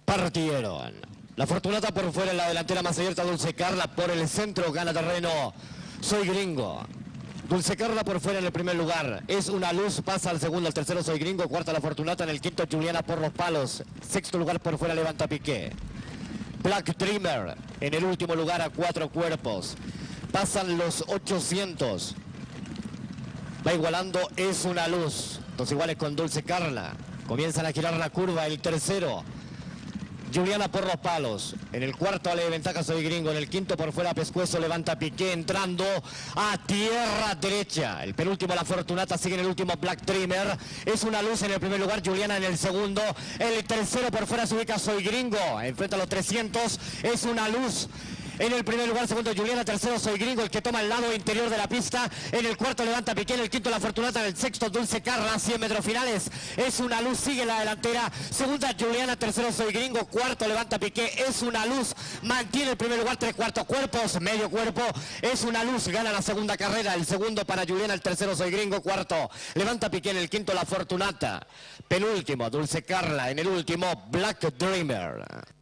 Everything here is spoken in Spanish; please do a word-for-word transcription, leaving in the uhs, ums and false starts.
Partieron. La Fortunata por fuera en la delantera, más abierta Dulce Carla por el centro, gana terreno Soy Gringo. Dulce Carla por fuera en el primer lugar, es una luz, pasa al segundo, al tercero Soy Gringo, cuarta La Fortunata, en el quinto Juliana por los palos, sexto lugar por fuera Levanta Piqué. Black Dreamer en el último lugar a cuatro cuerpos, pasan los ochocientos, va igualando Es una luz, dos iguales con Dulce Carla, comienzan a girar la curva, el tercero Juliana por los palos, en el cuarto ale de ventaja Soy Gringo, en el quinto por fuera Pescuezo, Levanta Piqué, entrando a tierra derecha, el penúltimo La Fortunata, sigue en el último Black Dreamer, Es una luz en el primer lugar, Juliana en el segundo, el tercero por fuera se ubica Soy Gringo, enfrenta a los trescientos, Es una luz. En el primer lugar, segundo Juliana, tercero Soy Gringo, el que toma el lado interior de la pista. En el cuarto Levanta Piqué, en el quinto La Fortunata, en el sexto Dulce Carla, cien metros finales. Es una luz, sigue en la delantera. Segunda Juliana, tercero Soy Gringo, cuarto Levanta Piqué, Es una luz. Mantiene el primer lugar, tres cuartos cuerpos, medio cuerpo. Es una luz, gana la segunda carrera. El segundo para Juliana, el tercero Soy Gringo, cuarto Levanta Piqué, en el quinto La Fortunata. Penúltimo Dulce Carla, en el último Black Dreamer.